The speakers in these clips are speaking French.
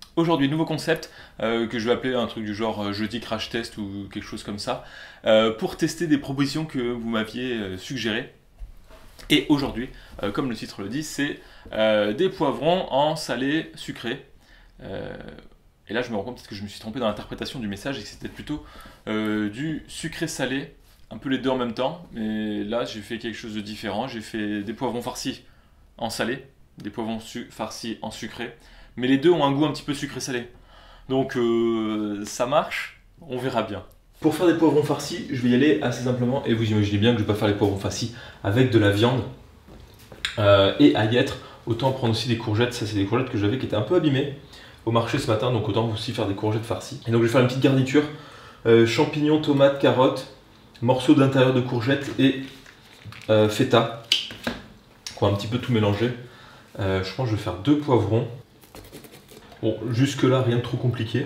Aujourd'hui, nouveau concept que je vais appeler un truc du genre jeudi crash test ou quelque chose comme ça, pour tester des propositions que vous m'aviez suggérées. Et aujourd'hui, comme le titre le dit, c'est des poivrons en salé sucré. Et là, je me rends compte peut-être que je me suis trompé dans l'interprétation du message et que c'était plutôt du sucré-salé, un peu les deux en même temps. Mais là, j'ai fait quelque chose de différent. J'ai fait des poivrons farcis en salé, des poivrons farcis en sucré. Mais les deux ont un goût un petit peu sucré-salé. Donc ça marche, on verra bien. Pour faire des poivrons farcis, je vais y aller assez simplement. Et vous imaginez bien que je ne vais pas faire les poivrons farcis avec de la viande et à y être. Autant prendre aussi des courgettes. Ça, c'est des courgettes que j'avais qui étaient un peu abîmées au marché ce matin. Donc autant aussi faire des courgettes farcies. Et donc je vais faire une petite garniture. Champignons, tomates, carottes, morceaux d'intérieur de courgettes et feta. On va un petit peu tout mélanger. Je pense que je vais faire 2 poivrons. Bon, jusque là, rien de trop compliqué.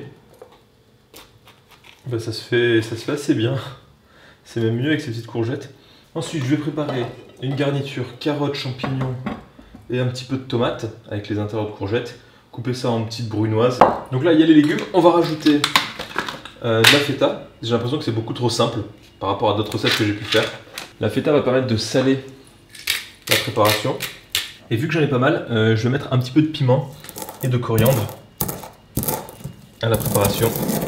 Ben, ça se fait assez bien. C'est même mieux avec ces petites courgettes. Ensuite, je vais préparer une garniture carottes, champignons et un petit peu de tomates avec les intérieurs de courgettes. Couper ça en petites brunoises. Donc là, il y a les légumes. On va rajouter de la feta. J'ai l'impression que c'est beaucoup trop simple par rapport à d'autres recettes que j'ai pu faire. La feta va permettre de saler la préparation. Et vu que j'en ai pas mal, je vais mettre un petit peu de piment et de coriandre à la préparation.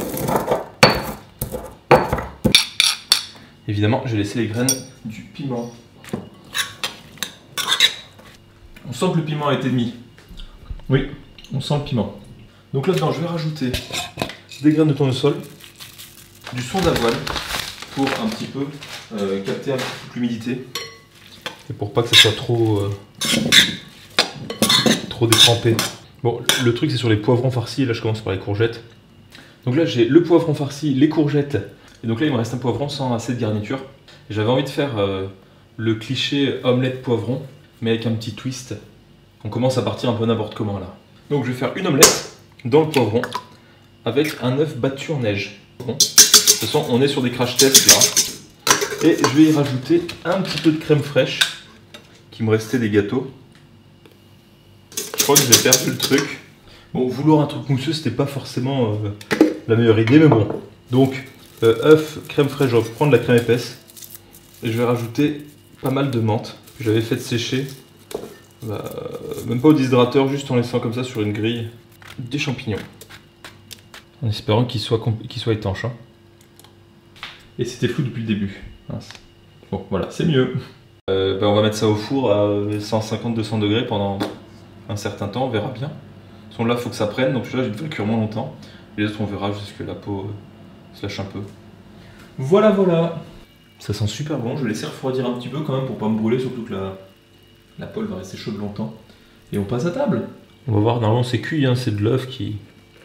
Évidemment, j'ai laissé les graines du piment. On sent que le piment a été mis. Oui, on sent le piment. Donc là-dedans, je vais rajouter des graines de tournesol, du son d'avoine pour un petit peu capter un petit peu l'humidité et pour pas que ça soit trop détrempé. Bon, le truc c'est sur les poivrons farcis, là je commence par les courgettes. Donc là j'ai le poivron farci, les courgettes, et donc là il me reste un poivron sans assez de garniture. J'avais envie de faire le cliché omelette poivron, mais avec un petit twist. On commence à partir un peu n'importe comment là. Donc je vais faire une omelette dans le poivron, avec un œuf battu en neige. Bon. De toute façon on est sur des crash tests là. Et je vais y rajouter un petit peu de crème fraîche, qui me restait des gâteaux. Je crois que j'ai perdu le truc. Bon, vouloir un truc mousseux, c'était pas forcément la meilleure idée, mais bon. Donc, œuf, crème fraîche, je vais prendre de la crème épaisse. Et je vais rajouter pas mal de menthe que j'avais fait sécher. Même pas au déshydrateur, juste en laissant comme ça sur une grille. Des champignons. En espérant qu'ils soient étanches. Hein. Et c'était flou depuis le début. Mince. Bon, voilà, c'est mieux. On va mettre ça au four à 150-200 degrés pendant un certain temps, on verra bien. Là, il faut que ça prenne, donc celui-là, je vais le faire cuire moins longtemps. Et les autres, on verra jusqu'à ce que la peau se lâche un peu. Voilà, voilà. Ça sent super bon, je vais laisser refroidir un petit peu quand même pour pas me brûler, surtout que la poêle va rester chaude longtemps. Et on passe à table. On va voir, normalement c'est cuit, hein, c'est de l'œuf qui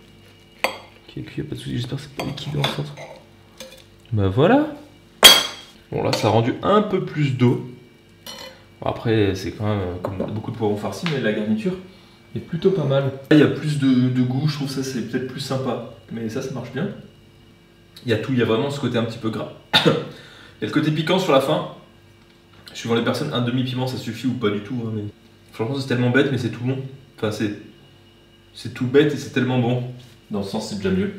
est cuit, pas de soucis, j'espère que c'est pas liquide en centre. Bah voilà. Bon là, ça a rendu un peu plus d'eau. Après, c'est quand même comme beaucoup de poivrons farcis, mais la garniture est plutôt pas mal. Là, il y a plus de goût, je trouve ça c'est peut-être plus sympa. Mais ça marche bien. Il y a tout, il y a vraiment ce côté un petit peu gras. Il y a le côté piquant sur la fin. Suivant les personnes, un demi-piment ça suffit ou pas du tout. Hein, mais... Franchement, c'est tellement bête, mais c'est tout bon. Enfin, c'est tout bête et c'est tellement bon. Dans ce sens, c'est déjà mieux.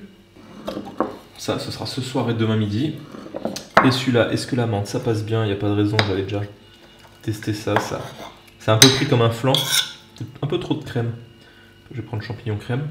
Ça, ce sera ce soir et demain midi. Et celui-là, est-ce que la menthe, ça passe bien? Il n'y a pas de raison, j'avais déjà testé ça. C'est un peu pris comme un flan. Un peu trop de crème. Je vais prendre champignon crème.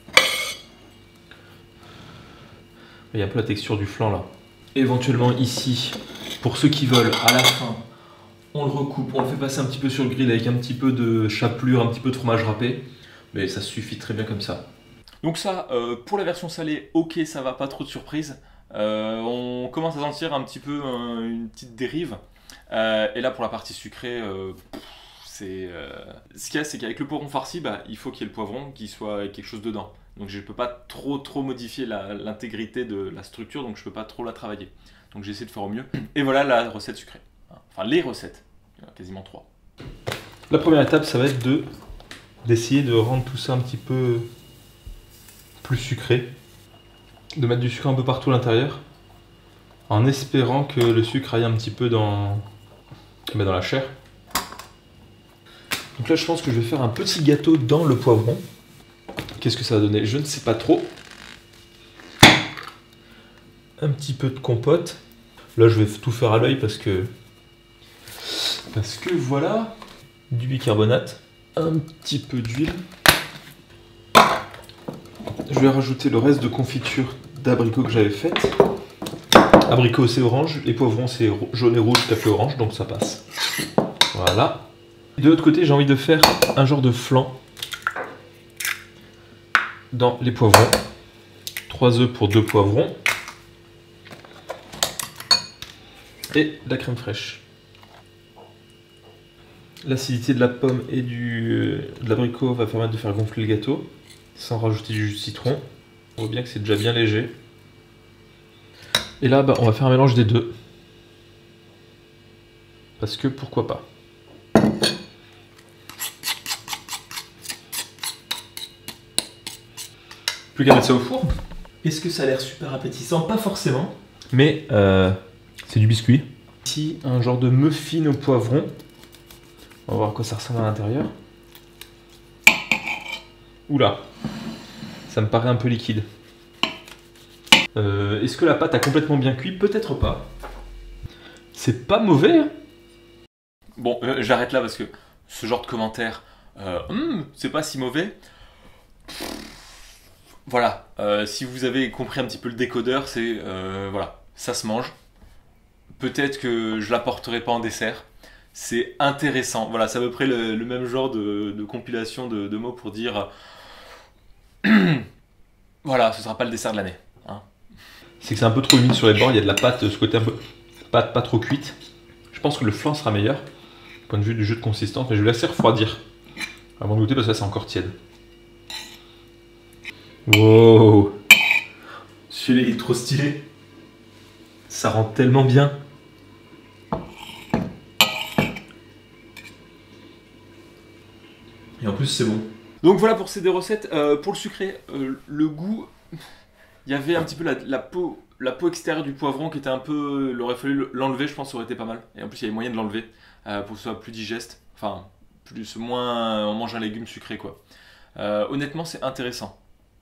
Il y a un peu la texture du flan là. Éventuellement ici, pour ceux qui veulent, à la fin, on le recoupe, on le fait passer un petit peu sur le grill avec un petit peu de chapelure, un petit peu de fromage râpé. Mais ça suffit très bien comme ça. Donc ça, pour la version salée, ok, ça va, pas trop de surprise. On commence à sentir un petit peu une petite dérive. Et là, pour la partie sucrée, ce qu'il y a, c'est qu'avec le poivron farci, il faut qu'il y ait le poivron, qu'il soit quelque chose dedans. Donc je ne peux pas trop modifier l'intégrité de la structure, donc je ne peux pas trop la travailler. Donc j'ai essayé de faire au mieux. Et voilà la recette sucrée. Enfin, les recettes. Il y en a quasiment 3. La première étape, ça va être d'essayer de rendre tout ça un petit peu plus sucré. De mettre du sucre un peu partout à l'intérieur. En espérant que le sucre aille un petit peu dans la chair. Donc là, je pense que je vais faire un petit gâteau dans le poivron. Ok, Qu'est-ce que ça va donner? Je ne sais pas trop. Un petit peu de compote. Là, je vais tout faire à l'œil parce que voilà. Du bicarbonate. Un petit peu d'huile. Je vais rajouter le reste de confiture d'abricot que j'avais faite. Abricot c'est orange, les poivrons c'est jaune et rouge, café orange, donc ça passe. Voilà. De l'autre côté, j'ai envie de faire un genre de flan dans les poivrons. 3 œufs pour 2 poivrons. Et de la crème fraîche. L'acidité de la pomme et de l'abricot va permettre de faire gonfler le gâteau sans rajouter du jus de citron. On voit bien que c'est déjà bien léger. Et là, on va faire un mélange des deux. Parce que pourquoi pas. Plus qu'à mettre ça au four. Est-ce que ça a l'air super appétissant? Pas forcément. Mais c'est du biscuit. Ici, un genre de muffin au poivron. On va voir à quoi ça ressemble à l'intérieur. Oula, ça me paraît un peu liquide. Est-ce que la pâte a complètement bien cuit? Peut-être pas. C'est pas mauvais. Hein. Bon, j'arrête là parce que ce genre de commentaire, c'est pas si mauvais. Voilà, si vous avez compris un petit peu le décodeur, c'est voilà, ça se mange. Peut-être que je l'apporterai pas en dessert. C'est intéressant. Voilà, c'est à peu près le même genre de compilation de mots pour dire voilà, ce sera pas le dessert de l'année. Hein. C'est que c'est un peu trop humide sur les bords, il y a de la pâte, ce côté un peu pâte pas trop cuite. Je pense que le flan sera meilleur, du point de vue du jus de consistance, mais je vais laisser refroidir avant de goûter parce que là c'est encore tiède. Wow! Celui-là il est trop stylé. Ça rend tellement bien. Et en plus c'est bon. Donc voilà pour ces deux recettes. Pour le sucré, le goût, il y avait un petit peu la peau extérieure du poivron qui était un peu... Il aurait fallu l'enlever, je pense que ça aurait été pas mal. Et en plus il y avait moyen de l'enlever pour que ce soit plus digeste. Enfin, moins on mange un légume sucré quoi. Honnêtement c'est intéressant.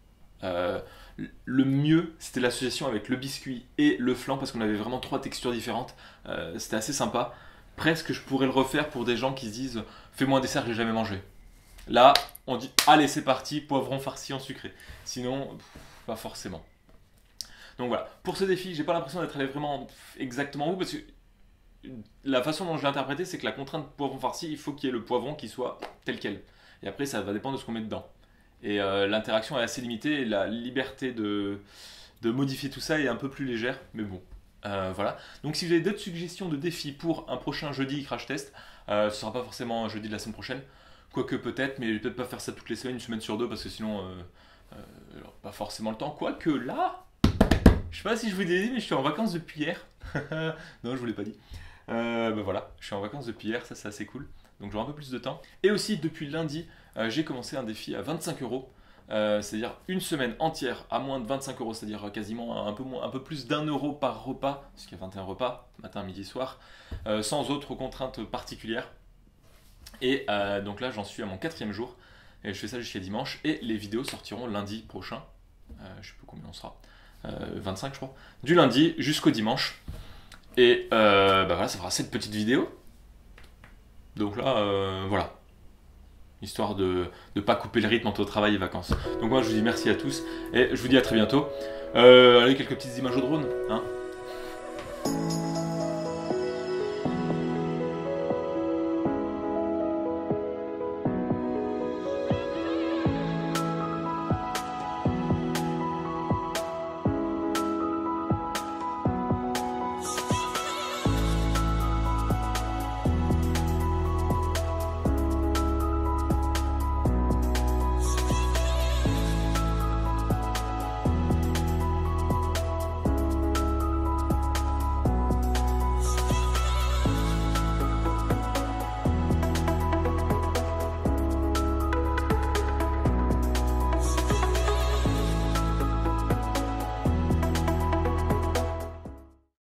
Le mieux c'était l'association avec le biscuit et le flan parce qu'on avait vraiment 3 textures différentes. C'était assez sympa. Presque je pourrais le refaire pour des gens qui se disent fais-moi un dessert que j'ai jamais mangé. Là, on dit allez c'est parti, poivron farci en sucré. Sinon, pas forcément. Donc voilà, pour ce défi, j'ai pas l'impression d'être allé vraiment exactement où parce que la façon dont je l'ai interprété, c'est que la contrainte poivron farci, il faut qu'il y ait le poivron qui soit tel quel. Et après, ça va dépendre de ce qu'on met dedans. Et l'interaction est assez limitée et la liberté de modifier tout ça est un peu plus légère, mais bon. Voilà. Donc si vous avez d'autres suggestions de défis pour un prochain jeudi crash test, ce sera pas forcément un jeudi de la semaine prochaine. Quoique peut-être, mais je vais peut-être pas faire ça toutes les semaines, une semaine sur deux, parce que sinon, pas forcément le temps. Quoique là, je sais pas si je vous l'ai dit, mais je suis en vacances depuis hier. Non, je vous l'ai pas dit. Voilà, je suis en vacances depuis hier, ça c'est assez cool. Donc j'aurai un peu plus de temps. Et aussi, depuis lundi, j'ai commencé un défi à 25 €. C'est-à-dire une semaine entière à moins de 25 €, c'est-à-dire quasiment un peu plus d'1 € par repas, parce qu'il y a 21 repas, matin, midi, soir, sans autres contraintes particulières. Et donc là j'en suis à mon 4e jour et je fais ça jusqu'à dimanche et les vidéos sortiront lundi prochain, je sais plus combien on sera, 25 je crois, du lundi jusqu'au dimanche et voilà, ça fera 7 petites vidéos. Donc là voilà, histoire de ne pas couper le rythme entre travail et vacances. Donc moi je vous dis merci à tous et je vous dis à très bientôt. Allez, quelques petites images au drone hein.